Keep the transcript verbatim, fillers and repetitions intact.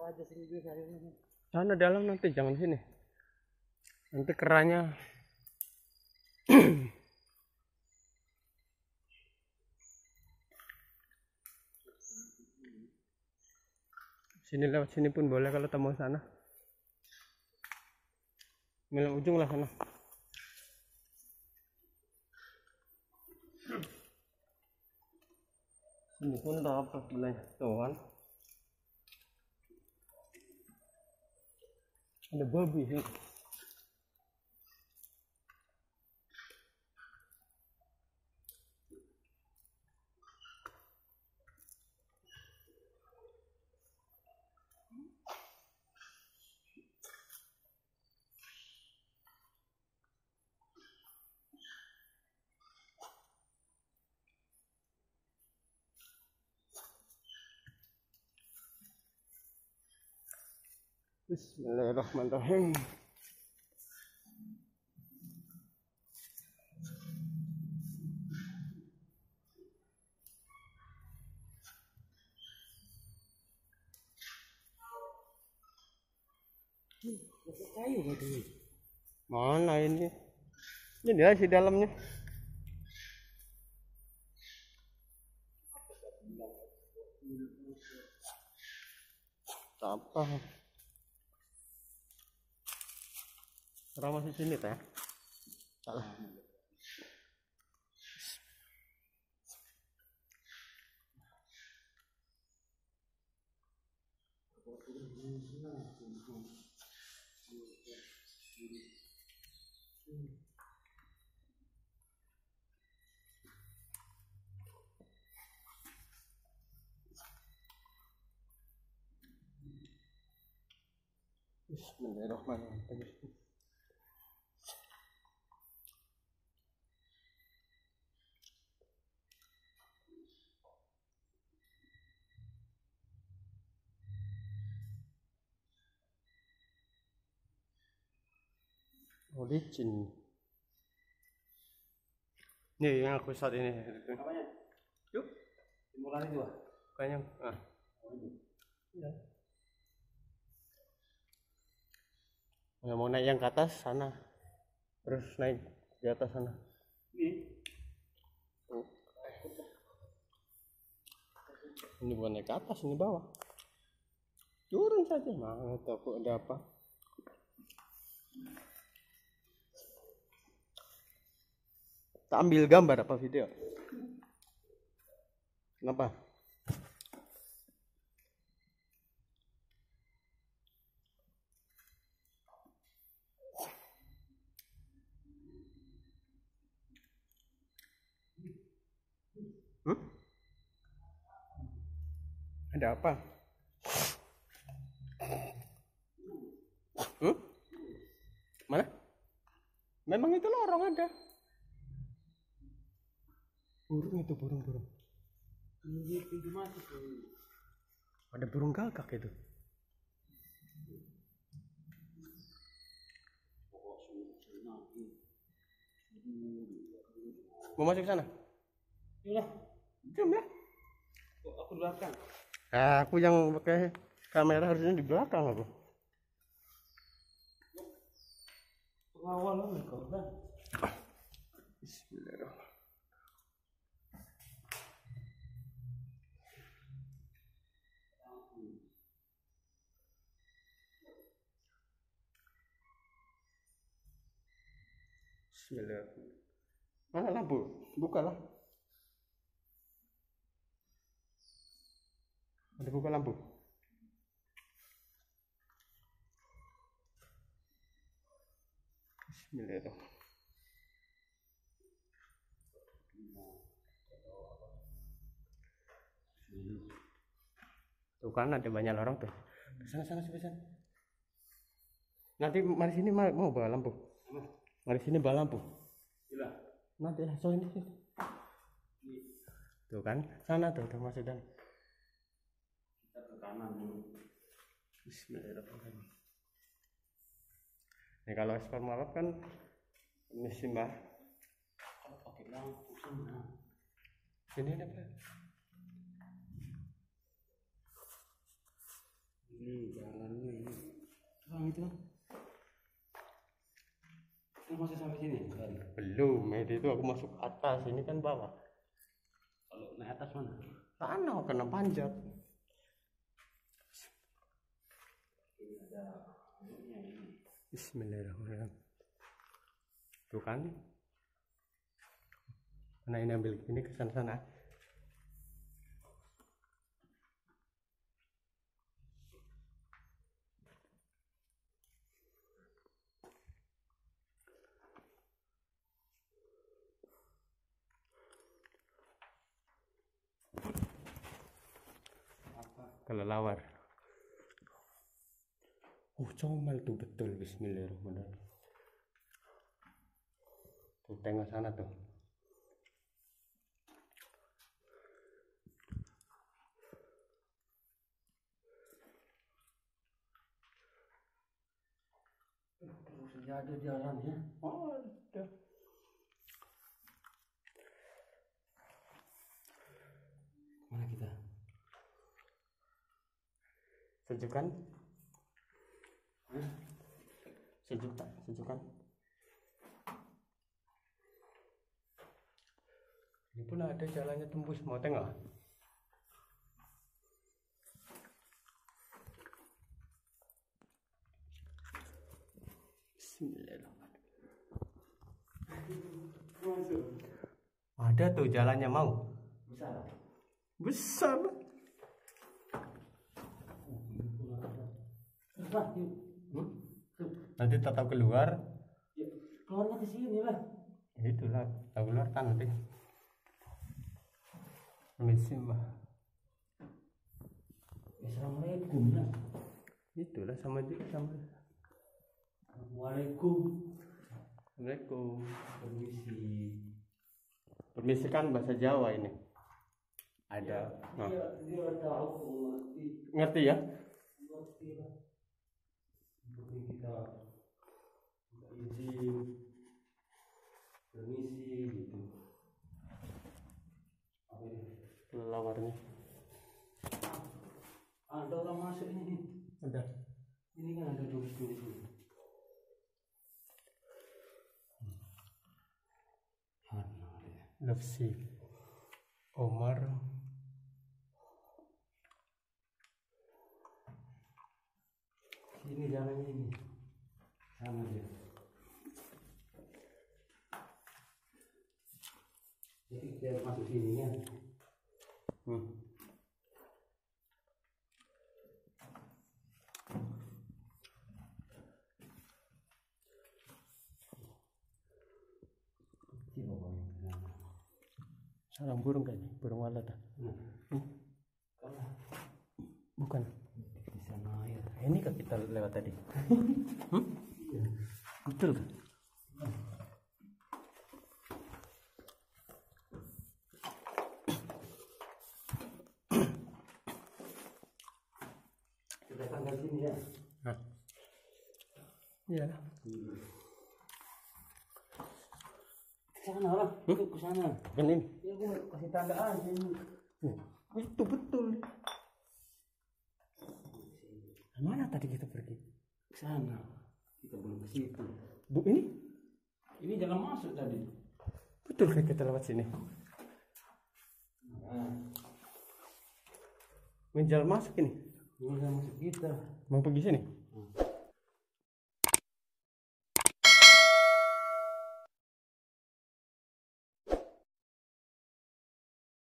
aja sini juga sayurnya. Sana dalam nanti, jangan sini. Nanti kerannya. Sini lewat sini pun boleh kalau tamu sana. Milang ujung lah sana. Ini pun dapat belanja tuan. Ada babi sih. Bismillahirrahmanirrahim. Masuk kayu gitu. Mana ini? Ini dia si dalamnya. Apa? Orang masih sini teh? Salah. Bismillahirrahmanirrahim. Oh, licin. Nih yang aku saat ini. Apanya? Yuk, Mulai dua. kayaknya. Ah. Iya. Yang mau naik yang ke atas sana, terus naik di atas sana. Ini. Oh. Ini bukan naik ke atas, ini bawah. Turun saja, mana tahu ada apa. Tak ambil gambar apa video? Kenapa? Hmm? Ada apa? Hmm? Mana? Memang itu lorong ada. Burung itu, burung-burung. Ini pintu masuk. Ada burung gagak itu. Mau masuk sana? Iya. Jom lah. Oh, aku di belakang. Nah, aku yang pakai kamera harusnya di belakang aku. Pengawal lu korban. Bismillahirrahmanirrahim. Bismillahirrahmanirrahim. Mana lampu? Bukalah. Ada buka lampu. Bismillahirrahmanirrahim. Tuh kan ada banyak orang tuh. Sana sana sana. Nanti mari sini mau bawa lampu. Mari sini bawa lampu. Gila. Nanti so ini. Tuh kan, sana tuh udah masuk dan. Kita ke kanan dulu. Bismillahirrahmanirrahim. Nih kalau ekspor malap kan misi mbah. Kalau pakai lampu sana. Sini ada apa? Ini jalannya ini. Terang itu. Kan masih sampai sini tadi. Belum, itu aku masuk atas, ini kan bawah. Kalau naik atas mana? Sana kena panjat. Ini ada ini. Bismillahirrahmanirrahim. Tuh kan. Nah ini ambil ini ke sana-sana. Kelelawar. Oh comel tuh betul. Bismillahirrahmanirrahim. Tuh tengok sana tuh. Terus ada jalannya. Oh ada. Mana kita? Sejuk kan? Hah? Sejuk tak? Sejuk kan? Ini pun ada jalannya tembus, mau tengok? Bismillahirrahmanirrahim. Ada tuh jalannya, mau? Besar. Besar. Hmm? Nanti tetap keluar. Ya, keluarnya ke sini lah. Itulah, tahu keluar kan nanti. Permisi mbak. Assalamualaikum lah. Itulah sama juga sama. Assalamualaikum. Assalamualaikum. Permisi. Permisi kan bahasa Jawa ini. Ada. Dia, dia, dia tahu mengerti. Ngerti ya? Mengerti lah. Seperti kita minta izin, permisi gitu. Apa ini? Lawarnya. Ada orang masuk ini. Ada. Ini kan ada tulis-tulis ini. Nafsi Omar Ini jalannya ini sama dia. Jadi kita masuk sini kan. hmm. Sarang burung kayaknya, burung walet. Nah, hmm? kalah. Bukan. Di sana air. Ini kan kita lewat tadi. hmm? Iya. Betul kan? Kita datang dari sini ya. Nah. Iya. Ke sana lah, Hmm? ke sana. Kan ini. Ya gua kasih tanda aja ini. Hmm. Itu betul. Mana tadi kita pergi? Ke sana. Kita belum ke situ. Bu ini? Ini jalan masuk tadi. Betul kan kita lewat sini? Nah, Menjalan masuk ini. ini jalan masuk kita. Mau pergi sini?